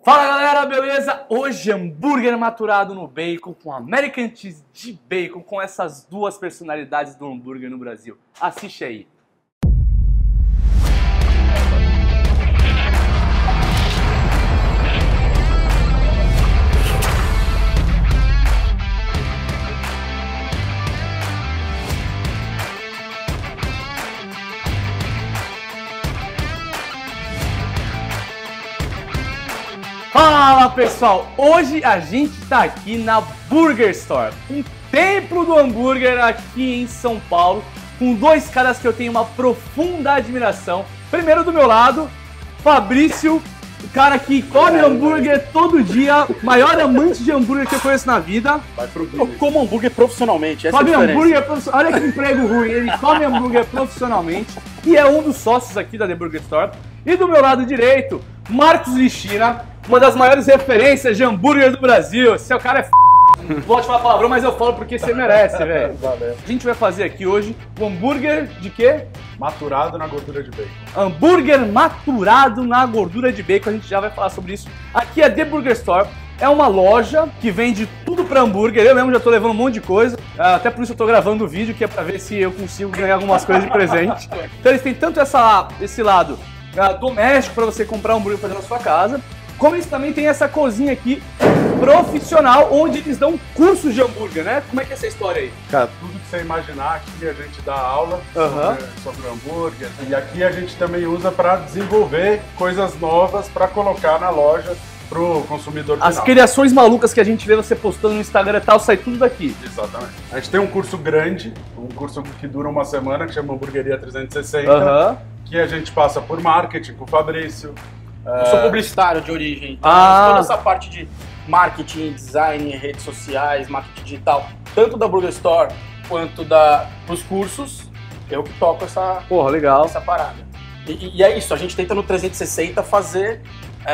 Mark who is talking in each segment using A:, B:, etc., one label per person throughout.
A: Fala galera, beleza? Hoje hambúrguer maturado no bacon com American Cheese de bacon com essas duas personalidades do hambúrguer no Brasil. Assiste aí. Fala pessoal, hoje a gente tá aqui na Burger Store, um templo do hambúrguer aqui em São Paulo, com dois caras que eu tenho uma profunda admiração. Primeiro do meu lado, Fabrício, o cara que come hambúrguer todo dia, maior amante de hambúrguer que eu conheço na vida.
B: Eu como hambúrguer profissionalmente, essa
A: Come
B: é a diferença.
A: hambúrguer profissional, olha que emprego ruim, ele come hambúrguer profissionalmente e é um dos sócios aqui da The Burger Store. E do meu lado direito, Marcos Lichina, uma das maiores referências de hambúrguer do Brasil. Seu cara é f***. Pode falar palavrão, mas eu falo porque você merece, velho. A gente vai fazer aqui hoje um hambúrguer de quê?
B: Maturado na gordura de bacon.
A: Hambúrguer maturado na gordura de bacon. A gente já vai falar sobre isso. Aqui é The Burger Store. É uma loja que vende tudo pra hambúrguer. Eu mesmo já tô levando um monte de coisa. Até por isso eu tô gravando o vídeo, que é pra ver se eu consigo ganhar algumas coisas de presente. Então eles têm tanto esse lado doméstico para você comprar um hambúrguer e fazer na sua casa, como eles também tem essa cozinha aqui profissional, onde eles dão cursos de hambúrguer, né? Como é que é essa história aí?
B: Cara, tudo que você imaginar aqui a gente dá aula sobre hambúrguer. E aqui a gente também usa para desenvolver coisas novas para colocar na loja pro consumidor final.
A: As criações malucas que a gente vê você postando no Instagram e tal, sai tudo daqui.
B: Exatamente. A gente tem um curso grande, um curso que dura uma semana, que chama Hamburgueria 360, que a gente passa por marketing com o Fabrício.
C: Eu sou publicitário de origem, então toda essa parte de marketing, design, redes sociais, marketing digital, tanto da Burger Store quanto dos cursos, eu que toco essa,
A: legal.
C: Essa parada. E é isso, a gente tenta no 360 fazer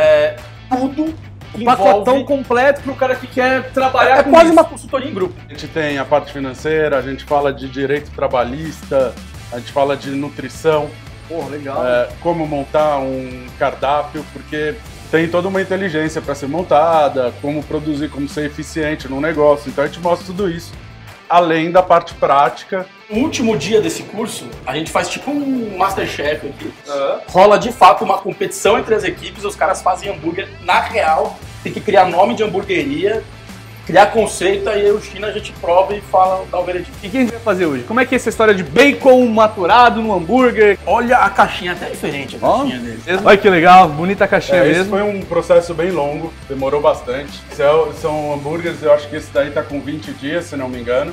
C: tudo que
A: pacotão completo para o cara que quer trabalhar com
C: quase
A: isso.
C: Uma consultoria em grupo.
B: A gente tem a parte financeira, a gente fala de direito trabalhista, a gente fala de nutrição.
A: Legal.
B: Como montar um cardápio, porque tem toda uma inteligência para ser montada, como produzir, como ser eficiente no negócio. Então a gente mostra tudo isso, além da parte prática.
C: No último dia desse curso, a gente faz tipo um Masterchef aqui. Rola de fato uma competição entre as equipes, os caras fazem hambúrguer na real, tem que criar nome de hamburgueria, criar conceito, aí o China a gente prova e fala, dá o veredito.
A: E o que a gente vai fazer hoje? Como é que é essa história de bacon maturado no hambúrguer?
C: Olha a caixinha, até diferente a caixinha dele.
A: Olha que legal, bonita a caixinha mesmo.
B: Esse foi um processo bem longo, demorou bastante. São hambúrgueres, eu acho que esse daí tá com 20 dias, se não me engano,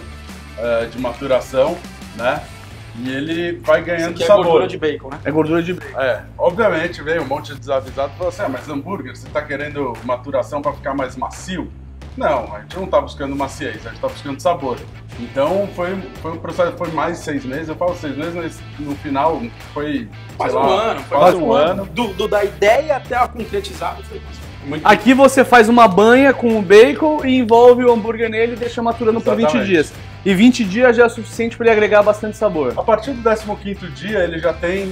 B: de maturação, né? E ele vai ganhando
C: Isso aqui
B: sabor.
C: É gordura de bacon, né?
A: É gordura de bacon.
B: Obviamente veio um monte de desavisado e falou assim, mas hambúrguer, você tá querendo maturação para ficar mais macio? Não, a gente não tá buscando maciez, a gente tá buscando sabor. Então foi um processo, foi mais de 6 meses, eu falo 6 meses, mas no final foi,
C: quase um ano. Da ideia até a concretizada foi muito
A: Aqui você faz uma banha com o bacon e envolve o hambúrguer nele e deixa maturando por 20 dias. E 20 dias já é suficiente para ele agregar bastante sabor.
B: A partir do 15º dia ele já tem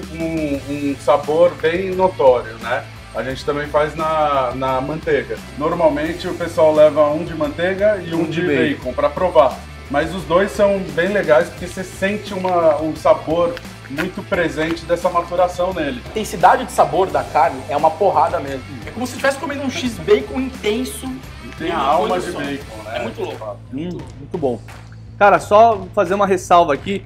B: um sabor bem notório, né? A gente também faz na manteiga. Normalmente o pessoal leva um de manteiga e um de bacon para provar. Mas os dois são bem legais porque você sente um sabor muito presente dessa maturação nele.
C: A intensidade de sabor da carne é uma porrada mesmo. É como se estivesse comendo um X-bacon intenso.
B: Tem a alma de bacon, né?
C: É muito louco.
A: Muito bom. Cara, só fazer uma ressalva aqui.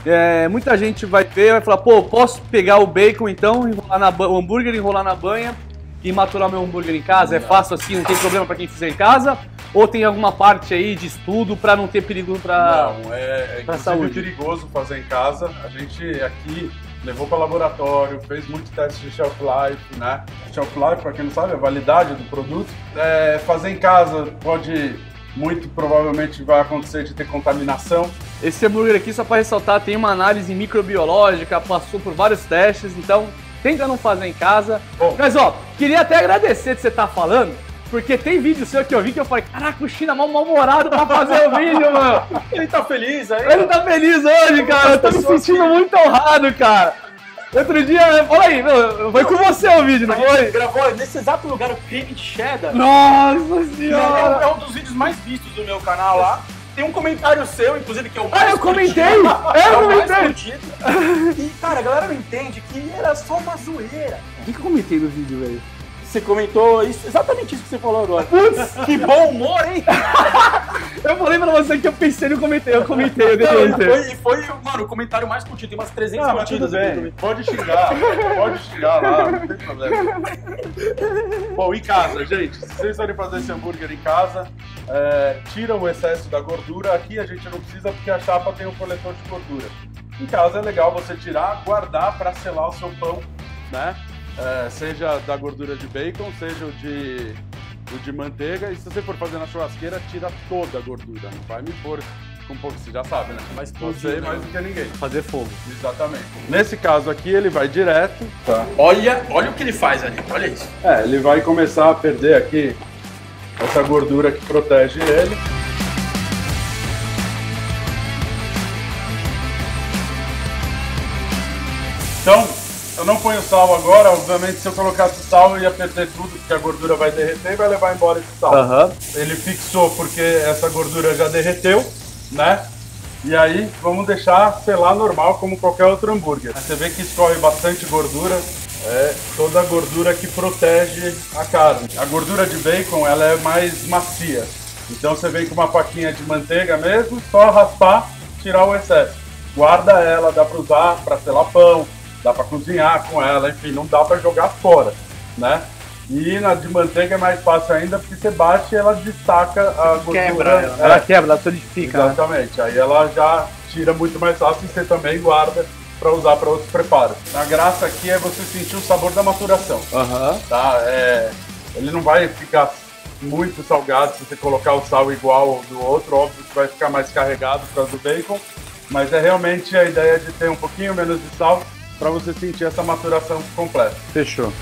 A: Muita gente vai ver e vai falar, pô, posso pegar o bacon então, enrolar o hambúrguer, enrolar na banha e maturar meu hambúrguer em casa? É fácil assim, não tem problema para quem fizer em casa? Ou tem alguma parte aí de estudo para não ter perigo para
B: saúde? É perigoso fazer em casa. A gente aqui levou para laboratório, fez muito teste de shelf life, né? Shelf life, para quem não sabe, é a validade do produto. Fazer em casa muito provavelmente vai acontecer de ter contaminação.
A: Esse hambúrguer aqui, só para ressaltar, tem uma análise microbiológica, passou por vários testes, então tenta não fazer em casa. Mas queria até agradecer de você estar falando, porque tem vídeo seu que eu vi que eu falei, caraca, o China é mal-humorado pra fazer o vídeo, mano.
C: Ele tá feliz aí?
A: Ele tá feliz hoje, cara. Eu tô me sentindo muito honrado, cara. Outro dia, olha aí, foi com você o vídeo, não foi?
C: Gravou nesse exato lugar o creme de cheddar.
A: Nossa senhora!
C: É um dos vídeos mais vistos do meu canal lá. Tem um comentário seu, inclusive, que é o mais
A: eu comentei!
C: curtido.
A: Eu
C: mais
A: comentei!
C: curtido. E, cara, a galera não entende que era só uma zoeira.
A: O que eu comentei no vídeo, velho?
C: Você comentou exatamente isso que você falou agora.
A: Putz!
C: Que bom humor, hein?
A: Eu falei pra você que eu pensei no comentário, eu deixei.
C: Foi, mano, o comentário mais curtido. Tem umas 300
B: Não, mas tudo
C: curtidas.
B: bem. Pode xingar lá, não tem problema. Bom, em casa, gente, se vocês forem fazer esse hambúrguer em casa, tira o excesso da gordura. Aqui a gente não precisa porque a chapa tem um coletor de gordura. Em casa é legal você tirar, guardar para selar o seu pão, né? Seja da gordura de bacon, seja o de manteiga. E se você for fazer na churrasqueira, tira toda a gordura. Não vai me pôr com um pouco, você já sabe, né?
C: Mas
B: você mais do que ninguém.
A: Fazer fogo.
B: Exatamente. Nesse caso aqui, ele vai direto. Tá.
C: Olha o que ele faz ali, olha isso.
B: Ele vai começar a perder aqui essa gordura que protege ele. Então, eu não ponho sal agora, obviamente se eu colocasse sal eu ia perder tudo, porque a gordura vai derreter e vai levar embora esse sal. Ele fixou porque essa gordura já derreteu, né? E aí vamos deixar selar normal como qualquer outro hambúrguer. Você vê que escorre bastante gordura, é toda a gordura que protege a carne. A gordura de bacon ela é mais macia, então você vem com uma faquinha de manteiga mesmo, só raspar, tirar o excesso. Guarda ela, dá para usar para selar pão, dá para cozinhar com ela, enfim, não dá para jogar fora, né? E na de manteiga é mais fácil ainda porque você bate e ela destaca a gordura.
A: Quebra ela. Ela quebra, ela solidifica.
B: Exatamente, aí ela já tira muito mais fácil e você também guarda para usar para outros preparos. A graça aqui é você sentir o sabor da maturação. Tá? Ele não vai ficar muito salgado se você colocar o sal igual ao do outro, óbvio que vai ficar mais carregado por causa do bacon, mas é realmente a ideia de ter um pouquinho menos de sal para você sentir essa maturação completa.
A: Fechou.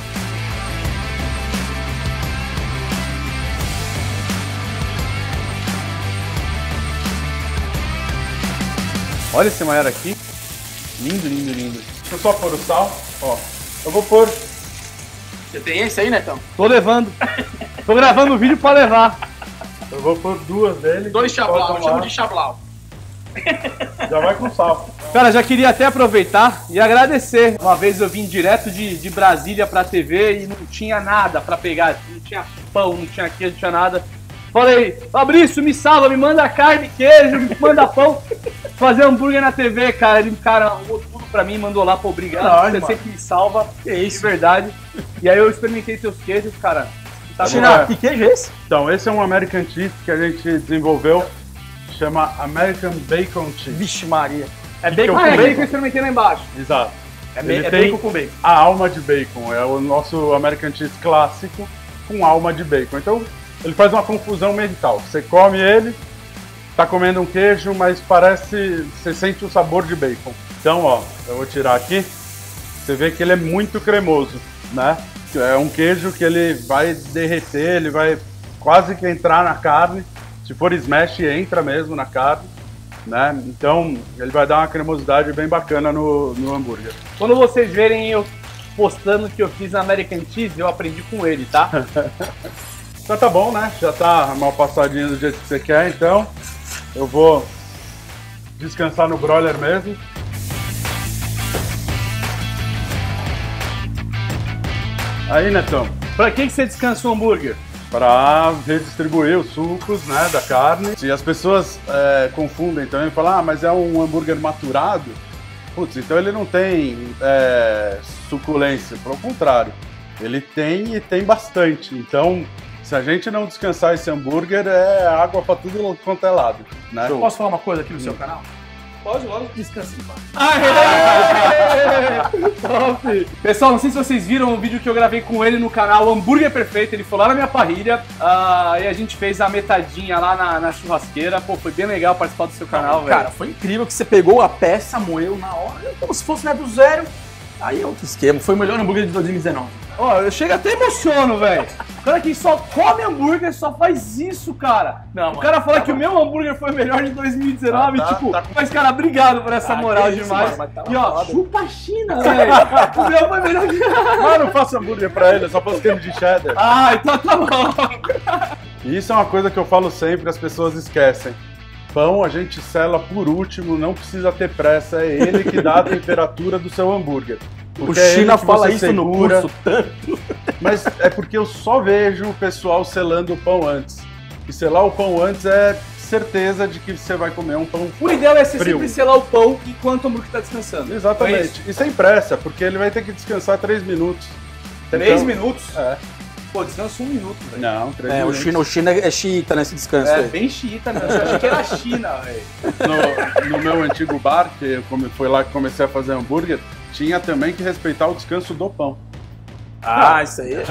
A: Olha esse maior aqui. Lindo, lindo, lindo.
B: Deixa eu só pôr o sal. Ó, eu vou pôr.
C: Você tem esse aí, Netão?
A: Tô levando. Tô gravando o vídeo pra levar.
B: Eu vou pôr duas dele.
C: 2 chablau, eu chamo de chablau.
B: Já vai com sal.
A: Cara, já queria até aproveitar e agradecer. Uma vez eu vim direto de Brasília pra TV e não tinha nada pra pegar. Não tinha pão, não tinha queijo, não tinha nada. Falei, Fabrício, me salva, me manda carne, queijo, me manda pão. Fazer hambúrguer na TV, cara. Ele, arrumou tudo pra mim, mandou lá, pô, obrigado. Você sempre me salva.
C: Que isso,
A: de verdade. E aí eu experimentei seus queijos, cara.
C: Tá bom, que queijo é esse?
B: Então, esse é um American Cheese que a gente desenvolveu. Chama American Bacon Cheese.
C: Vixe Maria. É
B: bacon
C: bacon
B: com
C: com
B: bacon?
C: bacon?
A: Eu experimentei lá embaixo.
B: Exato.
C: É
B: Ele
C: bacon com bacon.
B: A alma de bacon. É o nosso American Cheese clássico com alma de bacon. Então, ele faz uma confusão mental. Você come ele, tá comendo um queijo, mas você sente o sabor de bacon. Então, ó, eu vou tirar aqui. Você vê que ele é muito cremoso, né? É um queijo que ele vai derreter, ele vai quase que entrar na carne. Se for smash, entra mesmo na carne, né? Então, ele vai dar uma cremosidade bem bacana no hambúrguer.
A: Quando vocês verem eu postando que eu fiz American Cheese, eu aprendi com ele, tá?
B: Então tá bom, né? Já tá mal passadinho do jeito que você quer, então eu vou descansar no broiler mesmo. Aí, Netão.
A: Pra que você descansa o hambúrguer?
B: Para redistribuir os sucos, né, da carne. Se as pessoas confundem também e falam, mas é um hambúrguer maturado, putz, então ele não tem suculência, pelo contrário, ele tem e tem bastante. Então, se a gente não descansar esse hambúrguer, é água para tudo quanto é lado, né?
C: Posso falar uma coisa aqui no seu canal?
A: Pode, logo descansa em paz. Top! Pessoal, não sei se vocês viram o vídeo que eu gravei com ele no canal Hambúrguer Perfeito. Ele foi lá na minha parrilha e a gente fez a metadinha lá na churrasqueira. Pô, foi bem legal participar do seu canal, velho.
C: Cara, foi incrível que você pegou a peça, moeu na hora, como se fosse do zero. Aí é outro esquema. Foi o melhor hambúrguer de 2019.
A: Ó, eu chego até emociono, velho. O cara que só come hambúrguer só faz isso, cara.
C: Não,
A: o cara fala que o meu hambúrguer foi o melhor de 2019, mas, cara, obrigado por essa moral demais.
C: Isso,
A: e, ó, chupa a China, velho. O meu foi melhor que...
B: Mas eu não faço hambúrguer pra ele, eu só faço creme de cheddar.
A: Ah, então tá bom.
B: E isso é uma coisa que eu falo sempre, as pessoas esquecem. Pão a gente sela por último, não precisa ter pressa, é ele que dá a temperatura do seu hambúrguer.
C: O China fala isso no curso tanto.
B: Mas é porque eu só vejo o pessoal selando o pão antes. E selar o pão antes é certeza de que você vai comer um pão
A: O ideal é você
B: frio.
A: sempre selar o pão enquanto o hambúrguer tá descansando.
B: Exatamente. E sem pressa, porque ele vai ter que descansar 3 minutos.
A: 3 minutos?
B: É.
A: Pô, descansa 1 minuto, velho.
B: Não, 3
C: É,
B: minutos.
C: o China é xiita nesse descanso
A: É,
C: aí.
A: bem xiita, né? Eu achei que era China, velho.
B: No meu antigo bar, que foi lá que comecei a fazer hambúrguer, tinha também que respeitar o descanso do pão.
C: Ah, isso aí.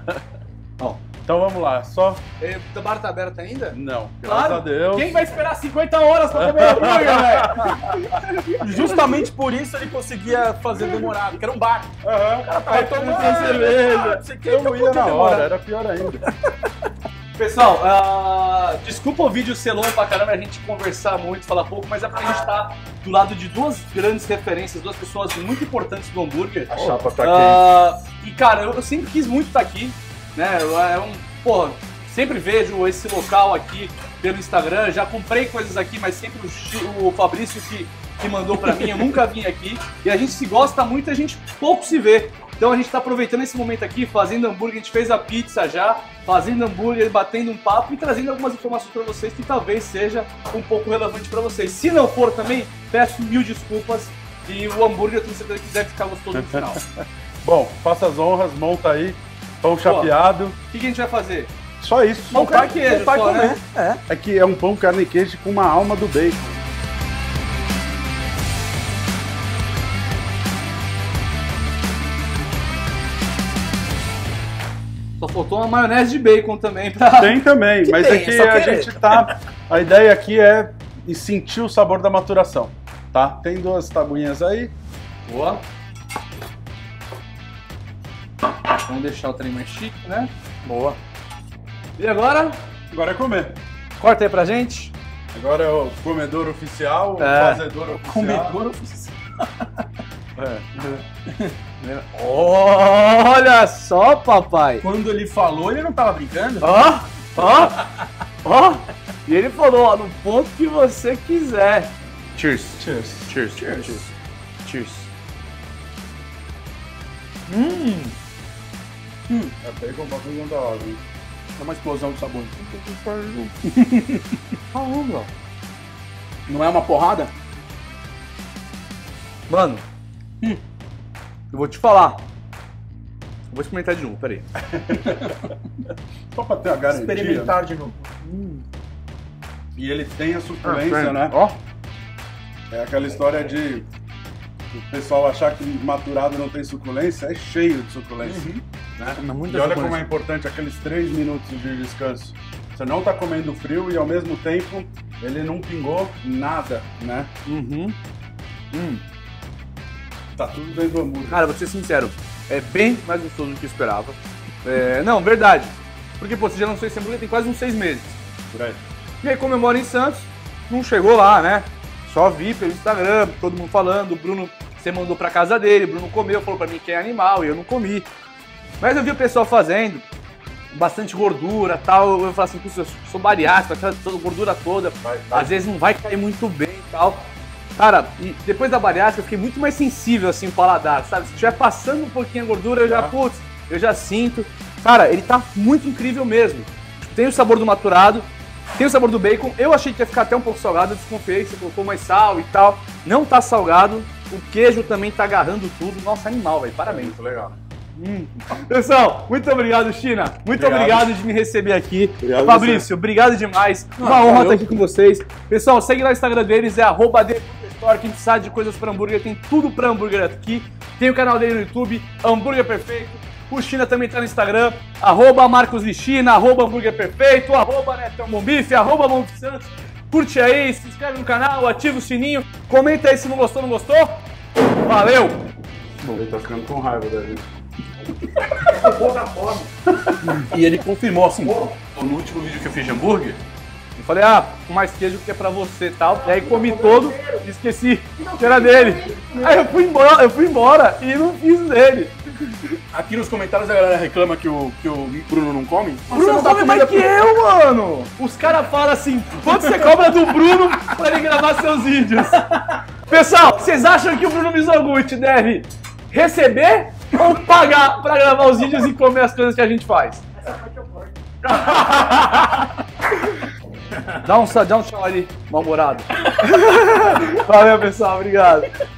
B: Então vamos lá, só...
A: O bar tá aberto ainda?
B: Não, graças
A: Claro.
B: a Deus.
A: Quem vai esperar 50 horas pra comer hambúrguer, velho?
C: Justamente por isso ele conseguia fazer demorado, que era um bar.
B: Aham.
C: O cara tava tomando
B: cerveja. Eu não ia na hora,
C: hora.
B: era pior ainda.
A: Pessoal, desculpa o vídeo ser longo pra caramba, a gente conversar muito, falar pouco, mas é porque a gente tá do lado de duas grandes referências, duas pessoas muito importantes do hambúrguer.
B: A chapa tá quente.
A: E cara, eu sempre quis muito estar aqui, né? Porra, sempre vejo esse local aqui pelo Instagram, já comprei coisas aqui, mas sempre o Fabrício que mandou pra mim, eu nunca vim aqui. E a gente se gosta muito, a gente pouco se vê. Então a gente tá aproveitando esse momento aqui, fazendo hambúrguer, a gente fez a pizza já, fazendo hambúrguer, batendo um papo e trazendo algumas informações pra vocês que talvez seja um pouco relevante pra vocês. Se não for também, peço 1000 desculpas e o hambúrguer eu tenho certeza que deve ficar gostoso no final.
B: Bom, faça as honras, monta aí, pão chapeado.
A: O que a gente vai fazer?
B: Só isso.
A: Montar queijo,
C: Vai
A: só,
C: comer.
A: né?
B: É que é um pão carne e queijo com uma alma do bacon.
A: Só faltou uma maionese de bacon também pra...
B: Tem também, mas
C: tem,
B: é que
C: é só
B: a
C: querer.
B: gente tá... A ideia aqui é sentir o sabor da maturação, tá? Tem 2 tabuinhas aí.
A: Boa. Vamos deixar o trem mais chique, né?
C: Boa.
A: E agora?
B: Agora é comer.
A: Corta aí pra gente.
B: Agora é o comedor oficial, o
A: É.
B: fazedor oficial.
C: Comedor oficial.
B: É.
A: Olha só, papai.
C: Quando ele falou, ele não tava brincando?
A: Ó, ó, ó. E ele falou, ó, no ponto que você quiser. Cheers.
B: Cheers.
A: Cheers. Cheers. Cheers.
B: É bacon pra fazer da hora, hein?
C: É uma explosão de sabor.
A: Caramba.
C: Não é uma porrada?
A: Mano, eu vou te falar. Eu vou experimentar de novo, peraí.
B: Só pra ter a garantia.
C: Experimentar de novo.
B: E ele tem a suculência, né?
A: Ó.
B: É aquela história de o pessoal achar que maturado não tem suculência, é cheio de suculência. Né?
C: Muita
B: E olha
C: suculência.
B: como é importante aqueles 3 minutos de descanso. Você não tá comendo frio e ao mesmo tempo ele não pingou nada, né? Tá tudo dentro do hambúrguer.
A: Cara, vou ser sincero, é bem mais gostoso do que eu esperava. Não, verdade. Porque, pô, você já lançou esse hambúrguer tem quase uns 6 meses.
B: Por aí.
A: E aí, como eu moro em Santos, não chegou lá, né? Só vi pelo Instagram, todo mundo falando, o Bruno, você mandou pra casa dele, o Bruno comeu, falou pra mim que é animal, e eu não comi. Mas eu vi o pessoal fazendo, bastante gordura e tal, eu falo assim, eu sou bariátrico, aquela gordura toda,
B: Vai.
A: às vezes não vai cair muito bem e tal. Cara, e depois da bariátrica eu fiquei muito mais sensível, assim, o paladar, sabe? Se estiver passando um pouquinho a gordura, eu já, putz, eu já sinto. Cara, ele tá muito incrível mesmo. Tem o sabor do maturado, tem o sabor do bacon. Eu achei que ia ficar até um pouco salgado, eu desconfiei, você colocou mais sal e tal. Não tá salgado, o queijo também tá agarrando tudo. Nossa, animal, velho, parabéns.
B: Muito legal.
A: Pessoal, muito obrigado, China. Muito obrigado de me receber aqui.
B: Obrigado
A: Fabrício, obrigado demais. Uma honra estar aqui com vocês. Pessoal, segue lá o Instagram deles, é @TheBurgerStore. Quem precisar de coisas para hambúrguer, tem tudo para hambúrguer aqui. Tem o canal dele no YouTube, Hambúrguer Perfeito. O China também tá no Instagram, @MarcosLichina, @Hambúrguer Perfeito, @NetãoBombife, @MonteSantos. Curte aí, se inscreve no canal, ativa o sininho, comenta aí se não gostou, não gostou. Valeu!
B: Ele tá ficando com raiva da gente.
C: E ele confirmou assim, no último vídeo que eu fiz de hambúrguer,
A: Eu falei, com mais queijo que é pra você e tal. E aí comi todo e esqueci que era dele. Aí eu fui embora e não fiz dele.
C: aqui nos comentários a galera reclama que o Bruno não come.
A: Bruno come mais que eu, mano! Os caras falam assim, quanto você cobra do Bruno pra ele gravar seus vídeos? Pessoal, vocês acham que o Bruno Mizoguchi deve receber ou pagar pra gravar os vídeos e comer as coisas que a gente faz? Dá um tchau ali, mal-humorado. Valeu, pessoal, obrigado.